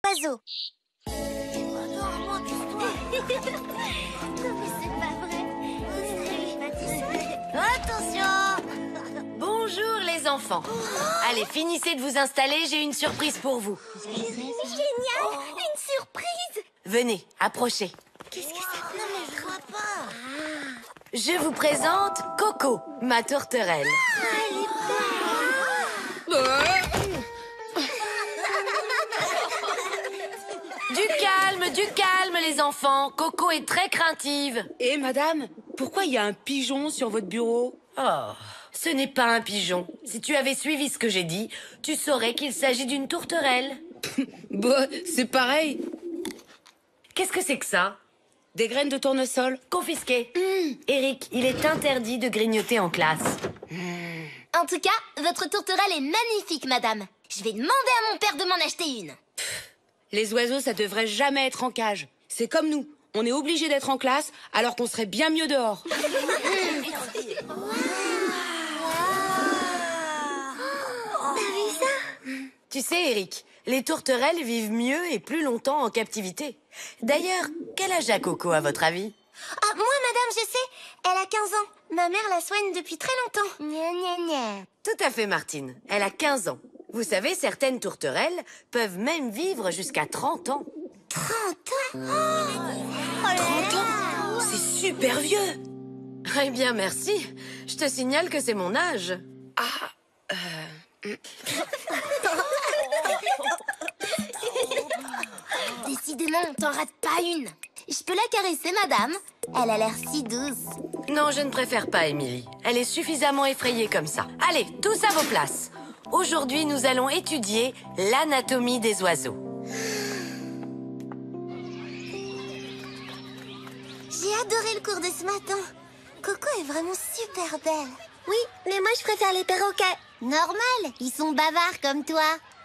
oiseaux. Attention! Bonjour les enfants. Allez, finissez de vous installer, j'ai une surprise pour vous. Génial! Une surprise! Venez, approchez. Qu'est-ce que ça peut? Non mais je vois pas. Je vous présente Coco, ma tourterelle. Elle est belle! Du calme les enfants. Coco est très craintive. Et madame, pourquoi il y a un pigeon sur votre bureau? Oh, ce n'est pas un pigeon. Si tu avais suivi ce que j'ai dit, tu saurais qu'il s'agit d'une tourterelle. Bah, c'est pareil. Qu'est-ce que c'est que ça? Des graines de tournesol. Confisqué. Eric, il est interdit de grignoter en classe. En tout cas, votre tourterelle est magnifique, madame. Je vais demander à mon père de m'en acheter une. Les oiseaux, ça devrait jamais être en cage. C'est comme nous. On est obligé d'être en classe alors qu'on serait bien mieux dehors. Tu sais, Eric, les tourterelles vivent mieux et plus longtemps en captivité. D'ailleurs, quel âge a Coco, à votre avis? Ah, moi, madame, je sais. Elle a 15 ans. Ma mère la soigne depuis très longtemps. Gna, gna, gna. Tout à fait, Martine. Elle a 15 ans. Vous savez, certaines tourterelles peuvent même vivre jusqu'à 30 ans. 30 ans? 30 ans? C'est super vieux. Eh bien, merci. Je te signale que c'est mon âge. Décidément, on t'en rate pas une. Je peux la caresser, madame? Elle a l'air si douce. Non, je ne préfère pas Émilie. Elle est suffisamment effrayée comme ça. Allez, tous à vos places. Aujourd'hui, nous allons étudier l'anatomie des oiseaux. J'ai adoré le cours de ce matin. Coco est vraiment super belle. Oui, mais moi je préfère les perroquets. Normal, ils sont bavards comme toi.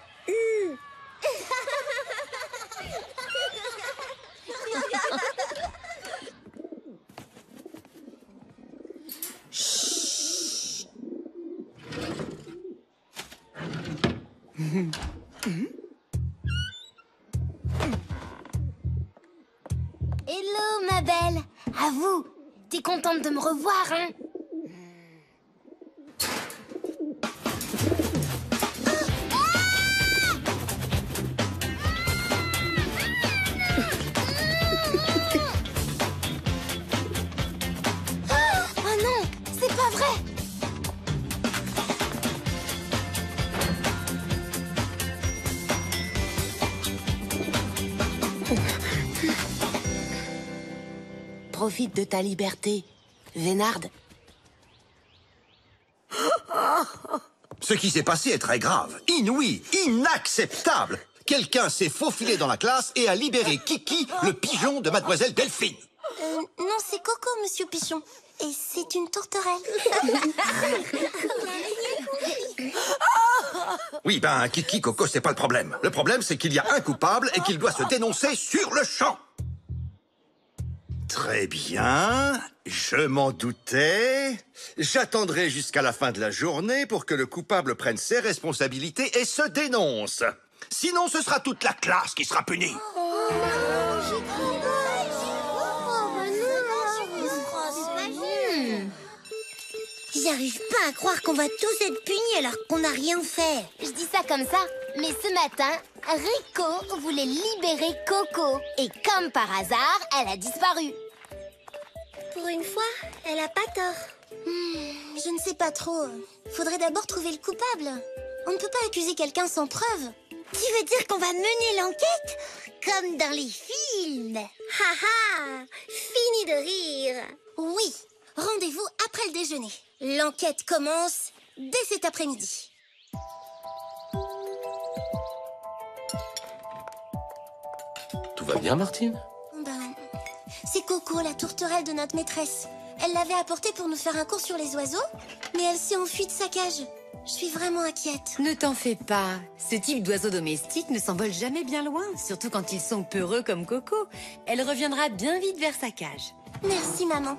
Hello, ma belle. À vous. T'es contente de me revoir, hein? Oh non, c'est pas vrai. Profite de ta liberté, Vénarde. Ce qui s'est passé est très grave, inouï, inacceptable. Quelqu'un s'est faufilé dans la classe et a libéré Kiki, le pigeon de Mademoiselle Delphine. Non, c'est Coco, monsieur Pichon. Et c'est une tourterelle. Oui, ben, Kiki, Coco, c'est pas le problème. Le problème, c'est qu'il y a un coupable et qu'il doit se dénoncer sur le champ. Très bien, je m'en doutais. J'attendrai jusqu'à la fin de la journée pour que le coupable prenne ses responsabilités et se dénonce. Sinon, ce sera toute la classe qui sera punie. J'arrive pas à croire qu'on va tous être punis alors qu'on n'a rien fait. Je dis ça comme ça, mais ce matin, Rico voulait libérer Coco. Et comme par hasard, elle a disparu. Pour une fois, elle a pas tort. Je ne sais pas trop. Faudrait d'abord trouver le coupable. On ne peut pas accuser quelqu'un sans preuve. Tu veux dire qu'on va mener l'enquête comme dans les films? Ha! Fini de rire. Oui, rendez-vous après le déjeuner. L'enquête commence dès cet après-midi. Tout va bien, Martine? Ben, c'est Coco, la tourterelle de notre maîtresse. Elle l'avait apportée pour nous faire un cours sur les oiseaux, mais elle s'est enfuie de sa cage. Je suis vraiment inquiète. Ne t'en fais pas. Ce type d'oiseau domestique ne s'envole jamais bien loin, surtout quand ils sont peureux comme Coco. Elle reviendra bien vite vers sa cage. Merci, maman.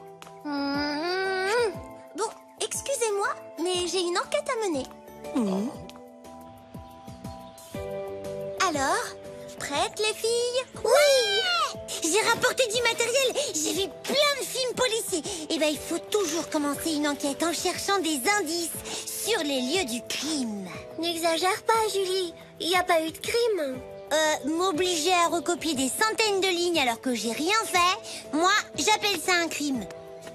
Bon, excusez-moi, mais j'ai une enquête à mener. Alors, prêtes, les filles? Oui! J'ai rapporté du matériel. J'ai vu plein de films policiers. Eh ben, il faut toujours commencer une enquête en cherchant des indices sur les lieux du crime. N'exagère pas, Julie. Il n'y a pas eu de crime. M'obliger à recopier des centaines de lignes alors que j'ai rien fait, moi, j'appelle ça un crime.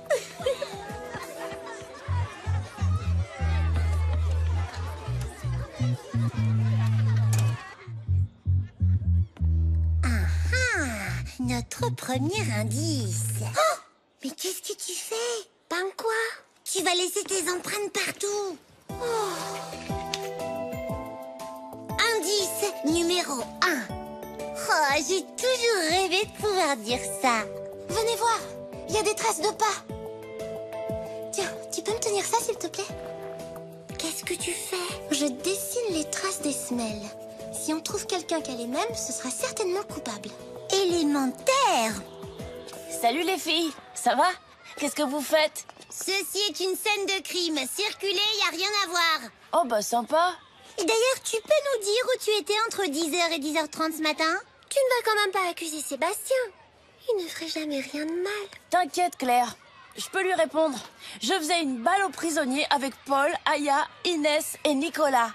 Notre premier indice. Oh! Mais qu'est-ce que tu fais? Ben quoi? Tu vas laisser tes empreintes partout. Oh. Indice numéro 1. Oh, j'ai toujours rêvé de pouvoir dire ça. Venez voir, il y a des traces de pas. Tiens, tu peux me tenir ça, s'il te plaît? Qu'est-ce que tu fais? Je dessine les traces des semelles. Si on trouve quelqu'un qui a les mêmes, ce sera certainement coupable. Élémentaire! Salut les filles, ça va? Qu'est-ce que vous faites? Ceci est une scène de crime. Circuler, y a rien à voir. Oh bah sympa. Et d'ailleurs, tu peux nous dire où tu étais entre 10h et 10h30 ce matin? Tu ne vas quand même pas accuser Sébastien. Il ne ferait jamais rien de mal. T'inquiète Claire, je peux lui répondre. Je faisais une balle aux prisonniers avec Paul, Aya, Inès et Nicolas.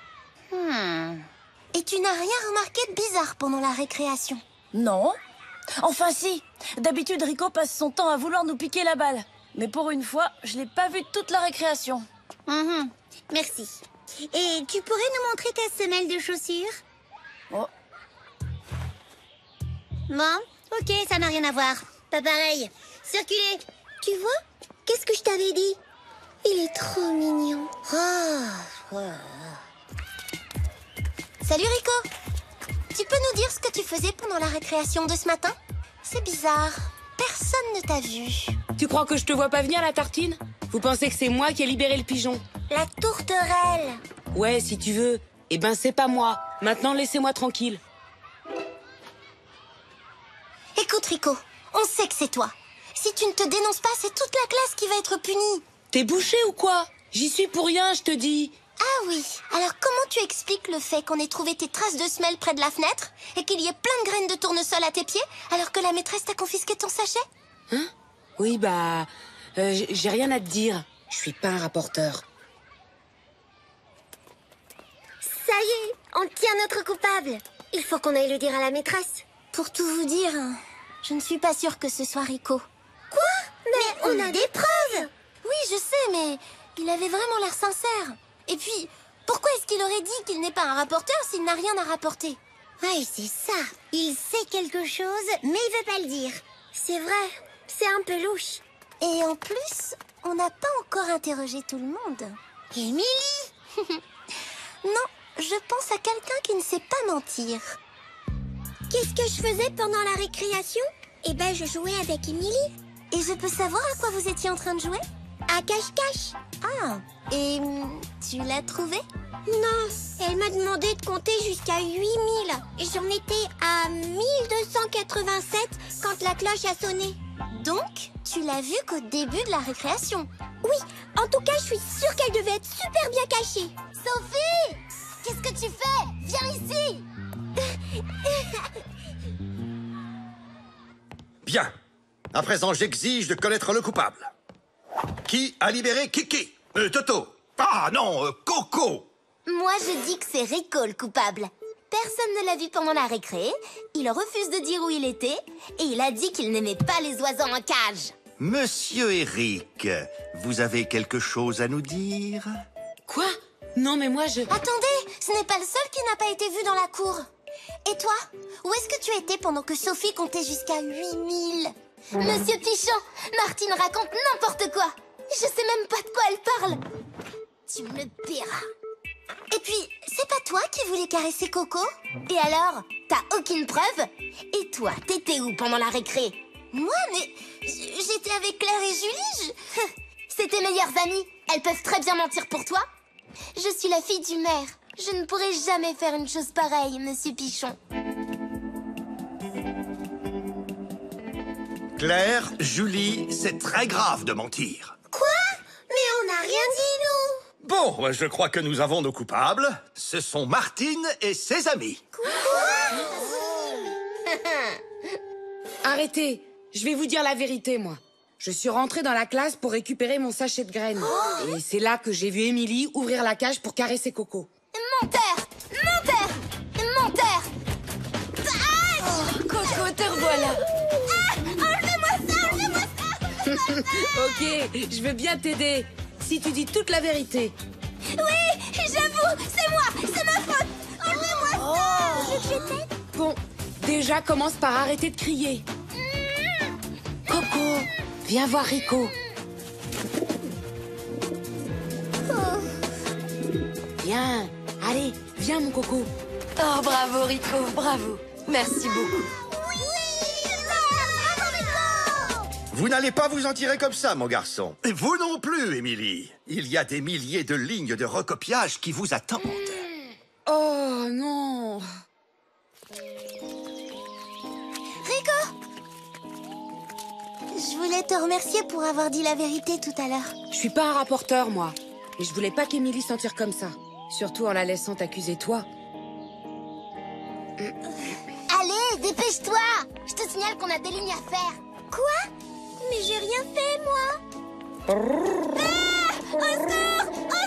Et tu n'as rien remarqué de bizarre pendant la récréation? Non. Enfin si, d'habitude Rico passe son temps à vouloir nous piquer la balle. Mais pour une fois, je l'ai pas vu toute la récréation. Merci. Et tu pourrais nous montrer ta semelle de chaussures? Oh. Bon, ok, ça n'a rien à voir. Pas pareil. Circulez. Tu vois? Qu'est-ce que je t'avais dit? Il est trop mignon. Salut Rico. Tu peux nous dire ce que tu faisais pendant la récréation de ce matin? C'est bizarre. Personne ne t'a vu. Tu crois que je te vois pas venir, la tartine? Vous pensez que c'est moi qui ai libéré le pigeon? La tourterelle. Ouais, si tu veux. Eh ben, c'est pas moi. Maintenant, laissez-moi tranquille. Écoute, Rico, on sait que c'est toi. Si tu ne te dénonces pas, c'est toute la classe qui va être punie. T'es bouché ou quoi? J'y suis pour rien, je te dis. Ah oui. Alors comment tu expliques le fait qu'on ait trouvé tes traces de semelles près de la fenêtre et qu'il y ait plein de graines de tournesol à tes pieds alors que la maîtresse t'a confisqué ton sachet? Hein? Oui, bah... j'ai rien à te dire. Je suis pas un rapporteur. Ça y est, on tient notre coupable. Il faut qu'on aille le dire à la maîtresse. Pour tout vous dire, je ne suis pas sûre que ce soit Rico. Quoi? Mais on a des preuves! Oui, je sais, mais il avait vraiment l'air sincère. Et puis, pourquoi est-ce qu'il aurait dit qu'il n'est pas un rapporteur s'il n'a rien à rapporter? Oui, c'est ça. Il sait quelque chose, mais il veut pas le dire. C'est vrai, c'est un peu louche. Et en plus, on n'a pas encore interrogé tout le monde. Émilie! Non, je pense à quelqu'un qui ne sait pas mentir. Qu'est-ce que je faisais pendant la récréation? Eh ben, je jouais avec Émilie. Et je peux savoir à quoi vous étiez en train de jouer? À cache-cache. Ah, et tu l'as trouvé? Non, elle m'a demandé de compter jusqu'à 8000. Et j'en étais à 1287 quand la cloche a sonné. Donc, tu l'as vue qu'au début de la récréation? Oui, en tout cas, je suis sûre qu'elle devait être super bien cachée. Sophie! Qu'est-ce que tu fais? Viens ici! Bien. À présent, j'exige de connaître le coupable. Qui a libéré Kiki? Toto. Ah non, Coco. Moi, je dis que c'est Rico le coupable. Personne ne l'a vu pendant la récré, il refuse de dire où il était, et il a dit qu'il n'aimait pas les oiseaux en cage. Monsieur Eric, vous avez quelque chose à nous dire? Quoi? Non, mais moi, je... Attendez, ce n'est pas le seul qui n'a pas été vu dans la cour. Et toi, où est-ce que tu étais pendant que Sophie comptait jusqu'à 8000? Monsieur Pichon, Martine raconte n'importe quoi. Je sais même pas de quoi elle parle. Tu me paieras. Et puis, c'est pas toi qui voulais caresser Coco? Et alors, t'as aucune preuve? Et toi, t'étais où pendant la récré? Moi, mais j'étais avec Claire et Julie, C'est tes meilleures amies, elles peuvent très bien mentir pour toi. Je suis la fille du maire. Je ne pourrais jamais faire une chose pareille, monsieur Pichon. Claire, Julie, c'est très grave de mentir. Quoi? Mais on n'a rien dit, nous. Bon, je crois que nous avons nos coupables. Ce sont Martine et ses amis. Quoi? Arrêtez, je vais vous dire la vérité, moi. Je suis rentrée dans la classe pour récupérer mon sachet de graines. Et c'est là que j'ai vu Émilie ouvrir la cage pour caresser Coco. Menteur! Menteur! Menteur! Coco, te revoilà. Enlevez-moi ça! Enlevez-moi ça! Ok, je veux bien t'aider. Si tu dis toute la vérité. Oui! J'avoue! C'est moi! C'est ma faute! Enlevez-moi ça! Tu veux que je t'aide? Bon, déjà commence par arrêter de crier. Coco, viens voir Rico. Viens, allez, viens mon Coco. Oh, bravo, Rico, bravo. Merci beaucoup. Vous n'allez pas vous en tirer comme ça, mon garçon. Et vous non plus, Émilie. Il y a des milliers de lignes de recopiage qui vous attendent. Oh non. Rico! Je voulais te remercier pour avoir dit la vérité tout à l'heure. Je suis pas un rapporteur, moi. Et je voulais pas qu'Émilie s'en tire comme ça. Surtout en la laissant t'accuser toi. Allez, dépêche-toi! Je te signale qu'on a des lignes à faire. Quoi? Mais j'ai rien fait, moi! Ah! Au secours! Au